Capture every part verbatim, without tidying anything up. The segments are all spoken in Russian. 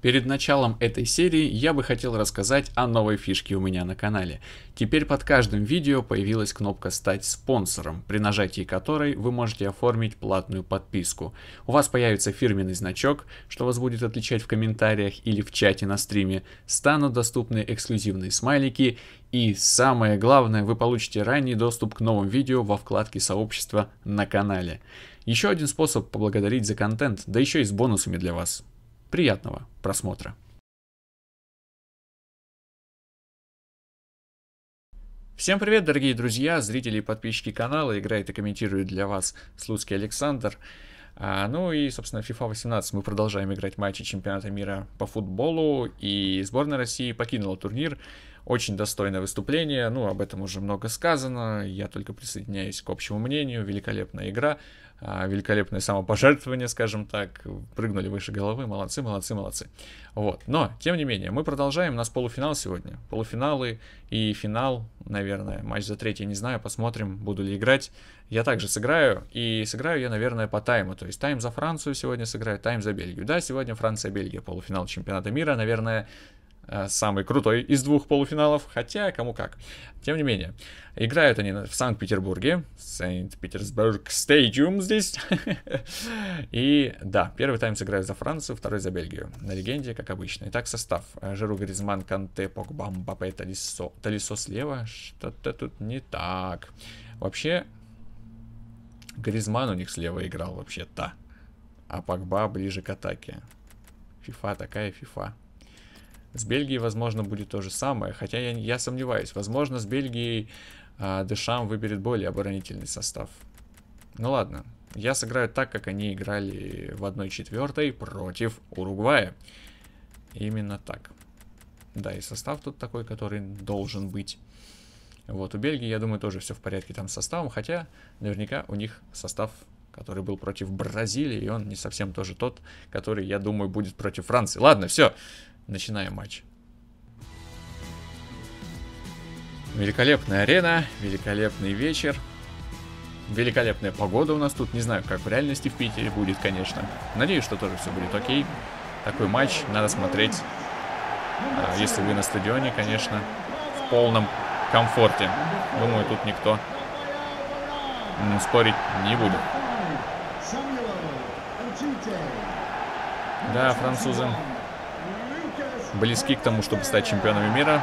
Перед началом этой серии я бы хотел рассказать о новой фишке у меня на канале. Теперь под каждым видео появилась кнопка «Стать спонсором», при нажатии которой вы можете оформить платную подписку. У вас появится фирменный значок, что вас будет отличать в комментариях или в чате на стриме, станут доступны эксклюзивные смайлики и, самое главное, вы получите ранний доступ к новым видео во вкладке сообщества на канале. Еще один способ поблагодарить за контент, да еще и с бонусами для вас. Приятного просмотра. Всем привет, дорогие друзья, зрители и подписчики канала. Играет и комментирует для вас Слуцкий Александр. А, ну и, собственно, FIFA восемнадцать мы продолжаем играть матчи чемпионата мира по футболу. И сборная России покинула турнир. Очень достойное выступление. Ну, об этом уже много сказано. Я только присоединяюсь к общему мнению. Великолепная игра. Великолепное самопожертвование, скажем так, прыгнули выше головы, молодцы, молодцы, молодцы. Вот, но, тем не менее, мы продолжаем, у нас полуфинал сегодня, полуфиналы и финал, наверное, матч за третий, не знаю, посмотрим, буду ли играть. Я также сыграю, и сыграю я, наверное, по тайму, то есть тайм за Францию сегодня сыграю, тайм за Бельгию. Да, сегодня Франция-Бельгия, полуфинал чемпионата мира, наверное, самый крутой из двух полуфиналов, хотя кому как. Тем не менее, играют они в Санкт-Петербурге, Санкт-Петербург Стадиум здесь. И да, первый тайм сыграют за Францию, второй за Бельгию. На легенде, как обычно. Итак, состав. Жиру, Гризман, Канте, Погба, Мбаппе, Толисо. Толисо слева. Что-то тут не так. Вообще, Гризман у них слева играл вообще-то. А Погба ближе к атаке. Фифа такая фифа. С Бельгией, возможно, будет то же самое, хотя я, я сомневаюсь. Возможно, с Бельгией э, Дешам выберет более оборонительный состав. Ну ладно, я сыграю так, как они играли в одной четвертой против Уругвая. Именно так. Да, и состав тут такой, который должен быть. Вот, у Бельгии, я думаю, тоже все в порядке там с составом, хотя наверняка у них состав, который был против Бразилии, и он не совсем тоже тот, который, я думаю, будет против Франции. Ладно, все. Начинаем матч. Великолепная арена, великолепный вечер, великолепная погода у нас тут. Не знаю, как в реальности в Питере будет, конечно. Надеюсь, что тоже все будет окей. Такой матч надо смотреть, если вы на стадионе, конечно, в полном комфорте. Думаю, тут никто спорить не будет. Да, французы близки к тому, чтобы стать чемпионами мира.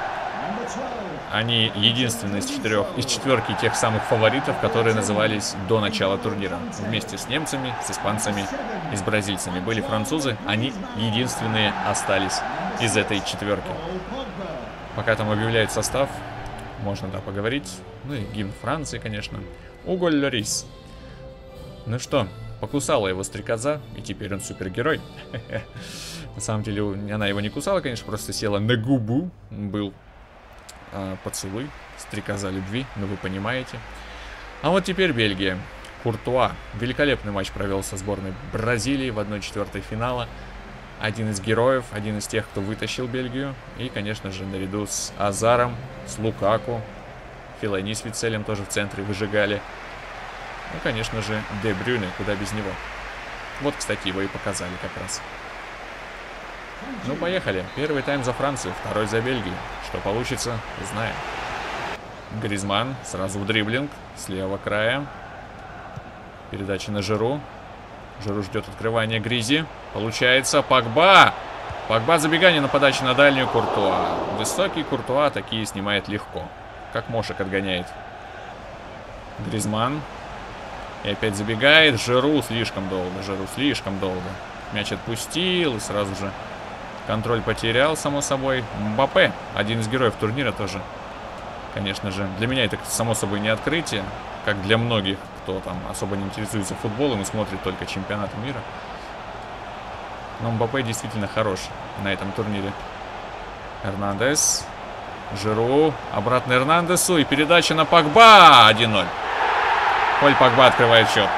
Они единственные из четырех, из четверки тех самых фаворитов, которые назывались до начала турнира. Вместе с немцами, с испанцами и с бразильцами были французы. Они единственные остались из этой четверки. Пока там объявляют состав, можно, да, поговорить. Ну и гимн Франции, конечно. Уго Льорис. Ну что, покусала его стрекоза, и теперь он супергерой. На самом деле, она его не кусала, конечно, просто села на губу. Был э, поцелуй, стрекоза любви, но вы понимаете. А вот теперь Бельгия. Куртуа. Великолепный матч провел со сборной Бразилии в одной четвертой финала. Один из героев, один из тех, кто вытащил Бельгию. И, конечно же, наряду с Азаром, с Лукаку, Фелайни с Вицелем тоже в центре выжигали. Ну, конечно же, Де Брюйне, куда без него. Вот, кстати, его и показали как раз. Ну, поехали. Первый тайм за Францию, второй за Бельгию. Что получится, узнаем. Гризман сразу в дриблинг с левого края. Передача на Жиру. Жиру ждет открывания Гризи. Получается, Погба. Погба забегание на подачу на дальнюю. Куртуа. Высокий Куртуа такие снимает легко. Как мошек отгоняет. Гризман. И опять забегает. Жиру слишком долго. Жиру слишком долго. Мяч отпустил и сразу же контроль потерял, само собой. Мбаппе, один из героев турнира тоже. Конечно же, для меня это само собой не открытие, как для многих, кто там особо не интересуется футболом и смотрит только чемпионат мира. Но Мбаппе действительно хорош на этом турнире. Эрнандес. Жиру. Обратно Эрнандесу. И передача на Погба. один ноль. Поль Погба открывает счет.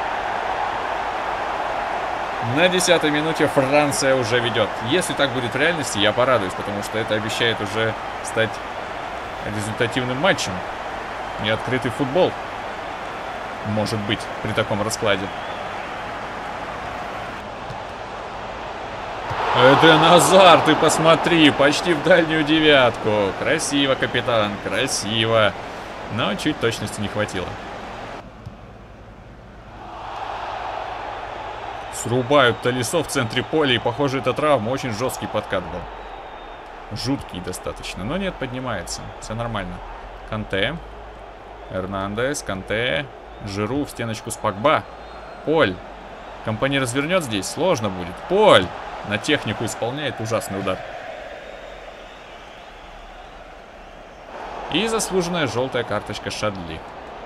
На десятой минуте Франция уже ведет. Если так будет в реальности, я порадуюсь, потому что это обещает уже стать результативным матчем. И открытый футбол может быть при таком раскладе. Эден Азар, ты посмотри, почти в дальнюю девятку. Красиво, капитан, красиво. Но чуть точности не хватило. Срубают Толесо в центре поля, и, похоже, эта травма очень жесткий подкат был. Жуткий достаточно, но нет, поднимается. Все нормально. Канте. Эрнандес, Канте. Жиру в стеночку с Погба. Поль. Компания развернет здесь, сложно будет. Поль на технику исполняет ужасный удар. И заслуженная желтая карточка Шадли.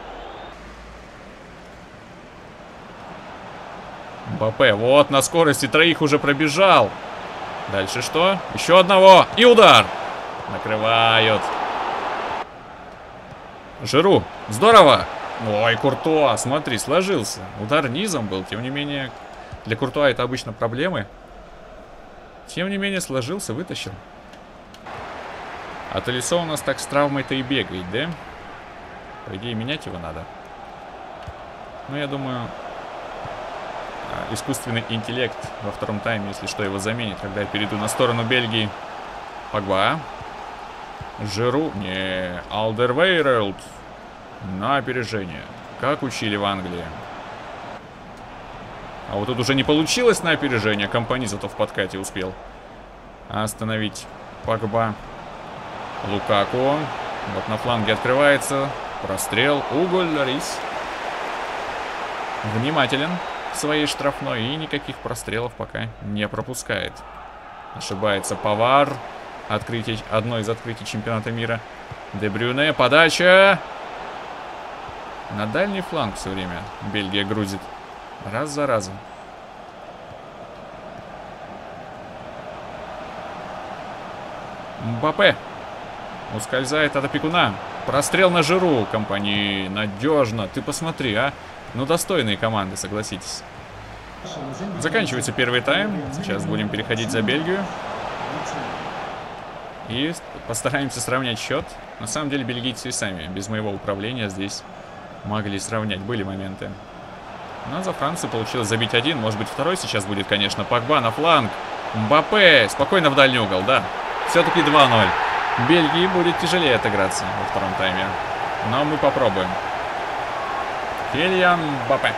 Мбаппе, вот на скорости троих уже пробежал. Дальше что? Еще одного. И удар. Накрывают. Жиру. Здорово. Ой, Куртуа, смотри, сложился. Удар низом был, тем не менее, для Куртуа это обычно проблемы. Тем не менее, сложился, вытащил. А Толесо у нас так с травмой-то и бегает, да? По идее, менять его надо. Ну, я думаю, искусственный интеллект во втором тайме, если что, его заменит, когда я перейду на сторону Бельгии. Погба. Жиру. Не, Алдервейрелд. На опережение. Как учили в Англии. А вот тут уже не получилось на опережение. Компани зато в подкате успел остановить Погба. Лукаку. Вот на фланге открывается. Прострел. Уголь Ларис. Внимателен в своей штрафной. И никаких прострелов пока не пропускает. Ошибается Павар. Открытие, одно из открытий чемпионата мира. Де Брюне. Подача. На дальний фланг все время Бельгия грузит. Раз за разом. Мбаппе. Ускользает от опекуна. Прострел на Жиру. Компании надежно. Ты посмотри, а. Ну, достойные команды, согласитесь. Заканчивается первый тайм. Сейчас будем переходить за Бельгию. И постараемся сравнять счет. На самом деле, бельгийцы и сами без моего управления здесь могли сравнять. Были моменты. Но за Францию получилось забить один. Может быть, второй сейчас будет, конечно. Погба на фланг. Мбаппе. Спокойно в дальний угол, да. Все-таки два ноль. Бельгии будет тяжелее отыграться во втором тайме. Но мы попробуем. Кильян Мбаппе.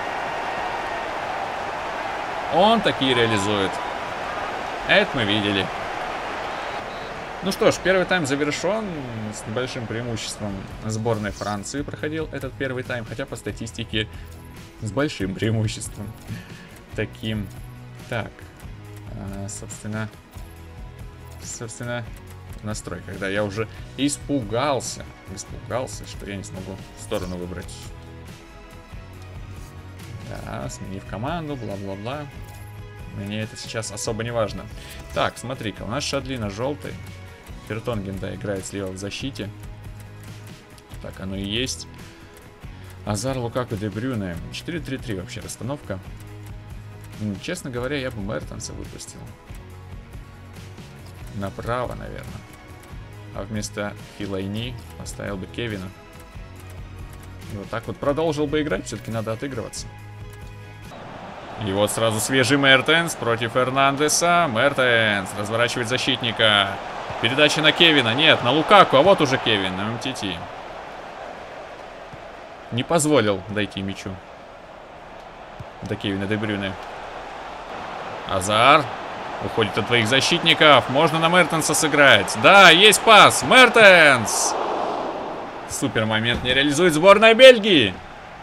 Он такие реализует. Это мы видели. Ну что ж, первый тайм завершен. С небольшим преимуществом сборной Франции проходил этот первый тайм. Хотя по статистике с большим преимуществом. Таким. Так. А, собственно. Собственно. Настрой, когда я уже испугался. Испугался, что я не смогу сторону выбрать. Да, сменив команду, бла-бла-бла. Мне это сейчас особо не важно. Так, смотри-ка, у нас Шадли на желтой. Фертонген, да, играет слева в защите. Так, оно и есть. Азар, Лукаку, Де Брюне. четыре три три вообще расстановка. Честно говоря, я бы Мертенса выпустил. Направо, наверное. А вместо Филайни поставил бы Кевина. И вот так вот продолжил бы играть. Все-таки надо отыгрываться. И вот сразу свежий Мертенс против Эрнандеса. Мертенс разворачивает защитника. Передача на Кевина. Нет, на Лукаку. А вот уже Кевин на МТТ. Не позволил дойти мячу. До Кевина Де Брюне. Азар. Уходит от твоих защитников. Можно на Мертенса сыграть. Да, есть пас. Мертенс. Супер момент не реализует сборная Бельгии.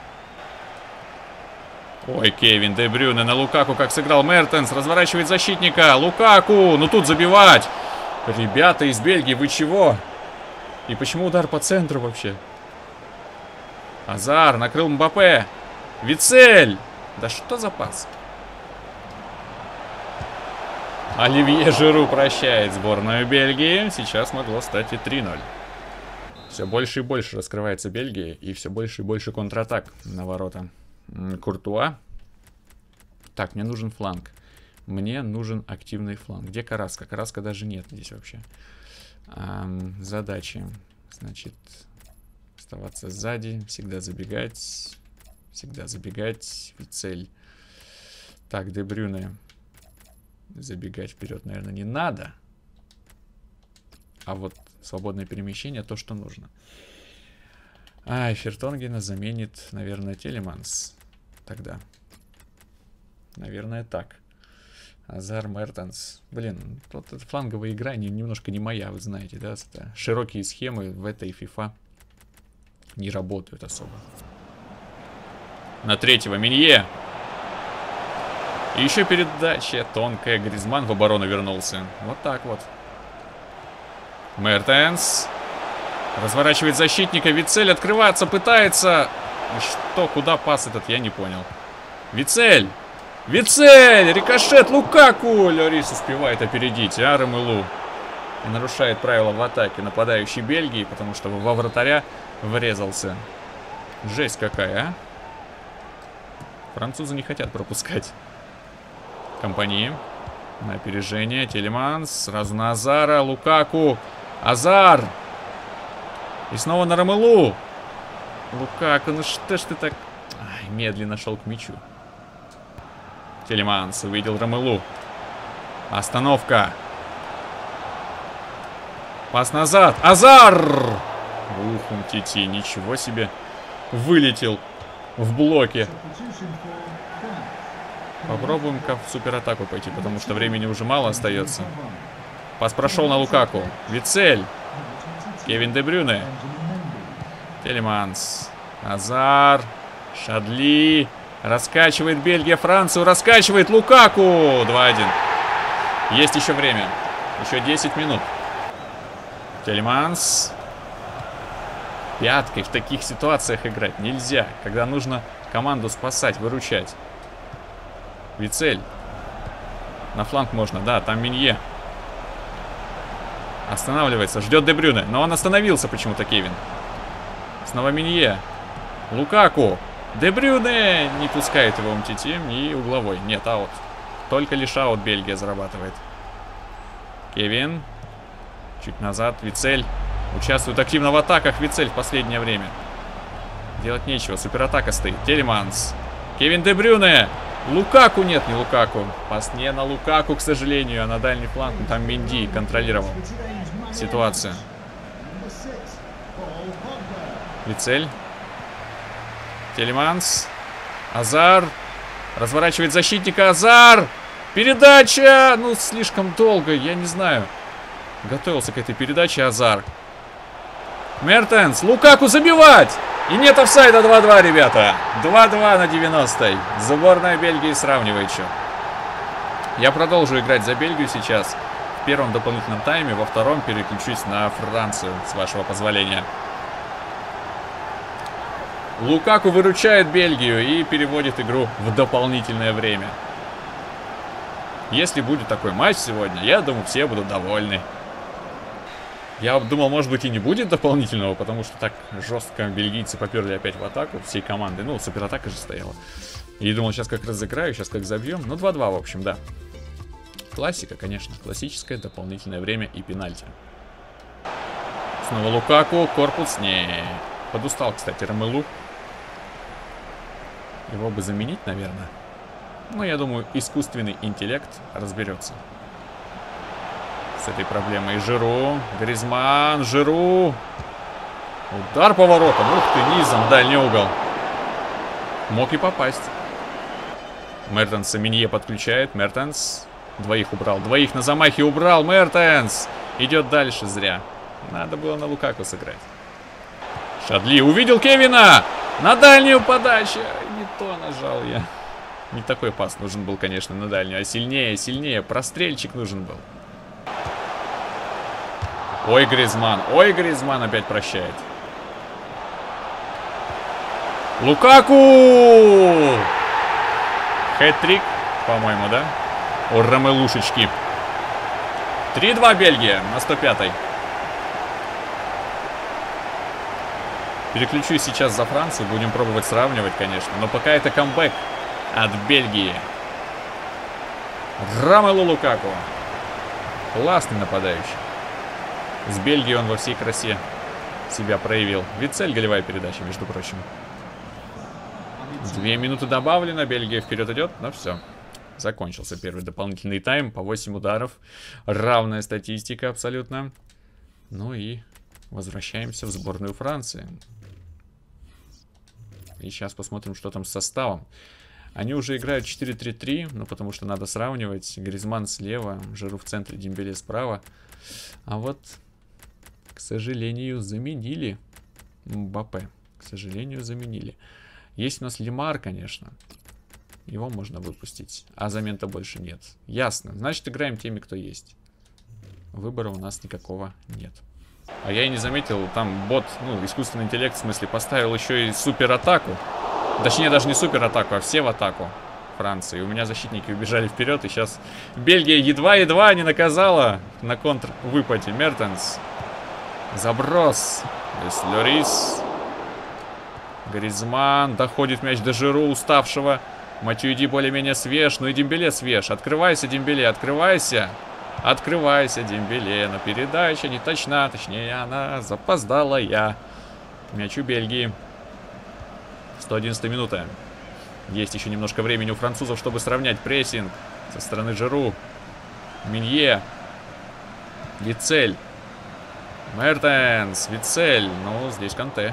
Ой, Кевин Де Брюне на Лукаку как сыграл Мертенс. Разворачивает защитника. Лукаку. Ну тут забивать. Ребята из Бельгии, вы чего? И почему удар по центру вообще? Азар накрыл Мбаппе. Вицель. Да что за пас? Оливье Жиру прощает сборную Бельгии. Сейчас могло стать и три ноль. Все больше и больше раскрывается Бельгия. И все больше и больше контратак на ворота. Куртуа. Так, мне нужен фланг. Мне нужен активный фланг. Где Караска? Караска даже нет здесь вообще. Эм, задачи. Значит, оставаться сзади. Всегда забегать. Всегда забегать. Цель. Так, Де Брюне. Забегать вперед, наверное, не надо. А вот свободное перемещение то, что нужно. А, Фертонгена заменит, наверное, Телеманс. Тогда. Наверное, так. Азар, Мертенс. Блин, вот эта фланговая игра не, немножко не моя, вы знаете, да? Это широкие схемы в этой FIFA не работают особо. На третьего Минье. И еще передача тонкая. Гризман в оборону вернулся. Вот так вот. Мертенс. Разворачивает защитника. Вицель открываться пытается. Что, куда пас этот, я не понял. Вицель. Вицель! Рикошет! Лукаку! Лорис успевает опередить. А Ромелу. И нарушает правила в атаке нападающей Бельгии, потому что во вратаря врезался. Жесть какая, а? Французы не хотят пропускать. Компании. На опережение. Телеманс. Сразу на Азара. Лукаку. Азар! И снова на Ромелу. Лукаку, ну что ж ты так... Ай, медленно шел к мячу. Телеманс увидел Ромелу. Остановка. Пас назад. Азар! Ух, Умтити, ничего себе. Вылетел в блоке. Попробуем-ка в суператаку пойти, потому что времени уже мало остается. Пас прошел на Лукаку. Вицель. Кевин Де Брюне. Телеманс. Азар. Шадли. Раскачивает Бельгия Францию. Раскачивает Лукаку. два один. Есть еще время. Еще десять минут. Телеманс. Пяткой в таких ситуациях играть нельзя. Когда нужно команду спасать, выручать. Вицель. На фланг можно. Да, там Минье. Останавливается. Ждет Де Брюне. Но он остановился почему-то, Кевин. Снова Минье. Лукаку. Де Брюне не пускает его Умтити. И угловой. Нет, аут. Только лишь аут Бельгия зарабатывает. Кевин. Чуть назад. Вицель. Участвует активно в атаках. Вицель в последнее время. Делать нечего. Суператака стоит. Телеманс. Кевин Де Брюне. Лукаку нет, не Лукаку. Пас не на Лукаку, к сожалению, а на дальний фланг. Там Менди контролировал ситуацию. Вицель. Телеманс. Азар. Разворачивает защитника. Азар. Передача. Ну, слишком долго, я не знаю. Готовился к этой передаче Азар. Мертенс. Лукаку забивать. И нет офсайда. два-два, ребята. два-два на девяностой. Сборная Бельгии сравнивает счет. Я продолжу играть за Бельгию сейчас. В первом дополнительном тайме. Во втором переключусь на Францию, с вашего позволения. Лукаку выручает Бельгию и переводит игру в дополнительное время. Если будет такой матч сегодня, я думаю, все будут довольны. Я думал, может быть, и не будет дополнительного, потому что так жестко бельгийцы поперли опять в атаку всей команды. Ну, суператака же стояла. И думал, сейчас как разыграю, сейчас как забьем. Ну, два-два, в общем, да. Классика, конечно. Классическое дополнительное время и пенальти. Снова Лукаку. Корпус. Не. Подустал, кстати, Ромелу. Его бы заменить, наверное. Но я думаю, искусственный интеллект разберется с этой проблемой. Жиру. Гризман. Жиру. Удар поворотом. Ух ты, низом. Дальний угол. Мог и попасть. Мертенс Минье подключает. Мертенс. Двоих убрал. Двоих на замахе убрал. Мертенс. Идет дальше зря. Надо было на Лукаку сыграть. Шадли увидел Кевина. На дальнюю подачу. Не то нажал я. Не такой пас нужен был, конечно, на дальнюю. А сильнее, сильнее. Прострельчик нужен был. Ой, Гризман. Ой, Гризман опять прощает. Лукаку! Хэт-трик, по-моему, да? У Ромелушечки. три-два Бельгия на сто пятой. Переключусь сейчас за Францию. Будем пробовать сравнивать, конечно. Но пока это камбэк от Бельгии. Ромелу Лукаку. Классный нападающий. С Бельгией он во всей красе себя проявил. Вицель, голевая передача, между прочим. Две минуты добавлено. Бельгия вперед идет. Ну все. Закончился первый дополнительный тайм по восемь ударов. Равная статистика абсолютно. Ну и возвращаемся в сборную Франции. И сейчас посмотрим, что там с составом. Они уже играют четыре три три, ну потому что надо сравнивать. Гризман слева, Жиру в центре, Дембеле справа. А вот, к сожалению, заменили Мбаппе. К сожалению, заменили. Есть у нас Лемар, конечно. Его можно выпустить. А замен-то больше нет. Ясно. Значит, играем теми, кто есть. Выбора у нас никакого нет. А я и не заметил, там бот, ну, искусственный интеллект, в смысле, поставил еще и суператаку. Точнее, даже не суператаку, а все в атаку Франции. У меня защитники убежали вперед, и сейчас Бельгия едва-едва не наказала на контр-выпаде. Мертенс. Заброс. Здесь Лорис. Гризман. Доходит мяч до Жиру, уставшего. Матюиди более-менее свеж, ну и Дембеле свеж. Открывайся, Дембеле, открывайся. Открывайся, Дембеле. Но передача не точна, точнее она запоздалая. Мяч у Бельгии. сто одиннадцатая минута. Есть еще немножко времени у французов, чтобы сравнять прессинг со стороны Жиру. Минье. Вицель. Мертенс. Вицель. Ну, здесь Канте.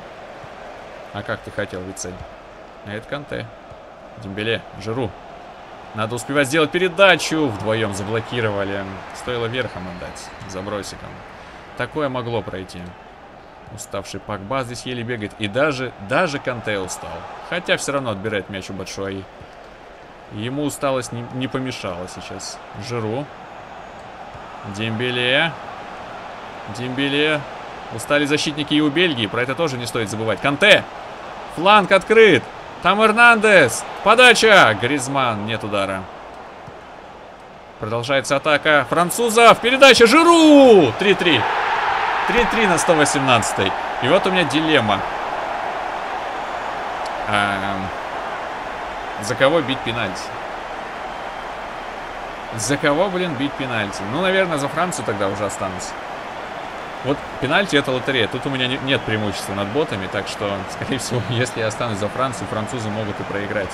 А как ты хотел, Вицель? А это Канте. Дембеле. Жиру. Надо успевать сделать передачу. Вдвоем заблокировали. Стоило верхом отдать. Забросиком. Такое могло пройти. Уставший Погба здесь еле бегает. И даже, даже Канте устал. Хотя все равно отбирает мяч у Батшуаи. Ему усталость не, не помешала сейчас. Жиру. Дембеле. Дембеле. Устали защитники и у Бельгии. Про это тоже не стоит забывать. Канте. Фланг открыт. Там Эрнандес. Подача. Гризман. Нет удара. Продолжается атака французов. Передача Жиру. три три. три три на сто восемнадцатой. И вот у меня дилемма. А, за кого бить пенальти? За кого, блин, бить пенальти? Ну, наверное, за Францию тогда уже останусь. Вот пенальти это лотерея. Тут у меня не, нет преимущества над ботами. Так что, скорее всего, если я останусь за Францию, французы могут и проиграть.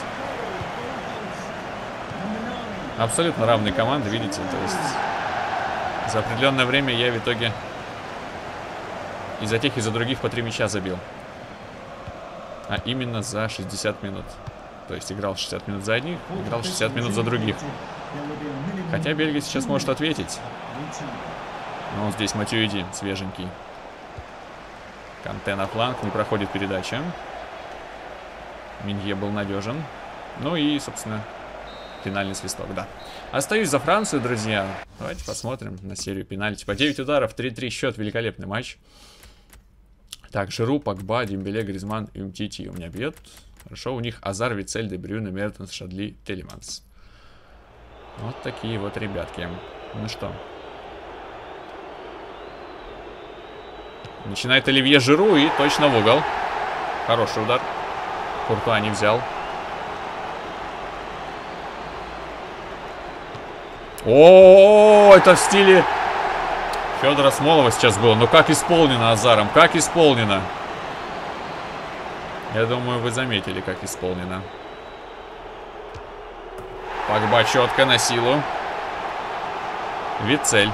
Абсолютно равные команды, видите? То есть за определенное время я в итоге и за тех, и за других по три мяча забил. А именно за шестьдесят минут. То есть играл шестьдесят минут за одних, играл шестьдесят минут за других. Хотя Бельгия сейчас может ответить. Но здесь Матюиди свеженький. Канте на фланг, не проходит передача. Минье был надежен. Ну и, собственно, финальный свисток, да. Остаюсь за Францию, друзья. Давайте посмотрим на серию пенальти. По девять ударов, три три счет, великолепный матч. Так, Жиру, Погба, Дембеле, Гризман и Умтити у меня бьет. Хорошо, у них Азар, Вицель, Де Брюйне, Мертенс, Шадли, Телеманс. Вот такие вот ребятки. Ну что. Начинает Оливье Жиру и точно в угол. Хороший удар. Куртуа не взял. О, это в стиле Федора Смолова сейчас было. Но как исполнено Азаром, как исполнено. Я думаю, вы заметили, как исполнено. Погба четко на силу. Вицель.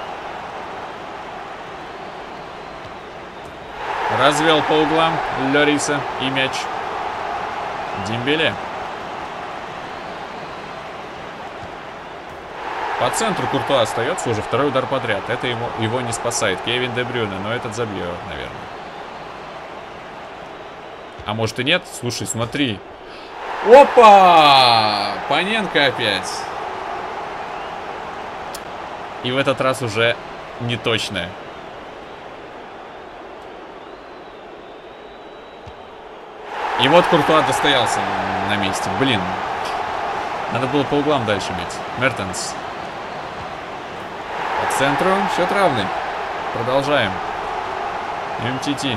Развел по углам Лориса и мяч. Дембеле. По центру Куртуа остается уже второй удар подряд. Это ему, его не спасает. Кевин Де Брюйне, но этот забьет, наверное. А может и нет? Слушай, смотри. Опа! Паненко опять. И в этот раз уже не точное. И вот Куртуа достоялся на месте. Блин. Надо было по углам дальше бить. Мертенс. По центру счет равный. Продолжаем. МТТ.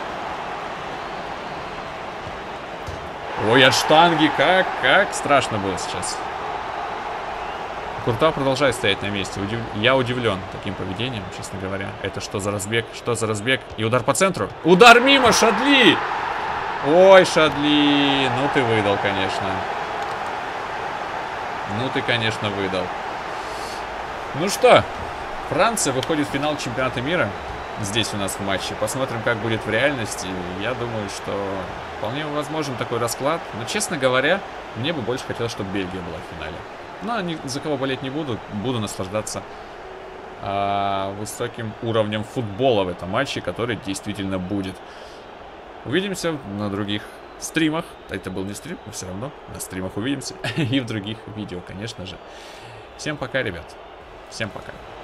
Ой, от штанги. Как, как страшно было сейчас. Куртуа продолжает стоять на месте. Удив... Я удивлен таким поведением, честно говоря. Это что за разбег? Что за разбег? И удар по центру. Удар мимо, Шадли! Ой, Шадли. Ну ты выдал, конечно. Ну ты, конечно, выдал. Ну что, Франция выходит в финал чемпионата мира. Здесь у нас в матче. Посмотрим, как будет в реальности. Я думаю, что вполне возможен такой расклад. Но, честно говоря, мне бы больше хотелось, чтобы Бельгия была в финале. Но ни за кого болеть не буду. Буду наслаждаться а, высоким уровнем футбола в этом матче, который действительно будет. Увидимся на других стримах. Это был не стрим, но все равно на стримах увидимся. И в других видео, конечно же. Всем пока, ребят. Всем пока.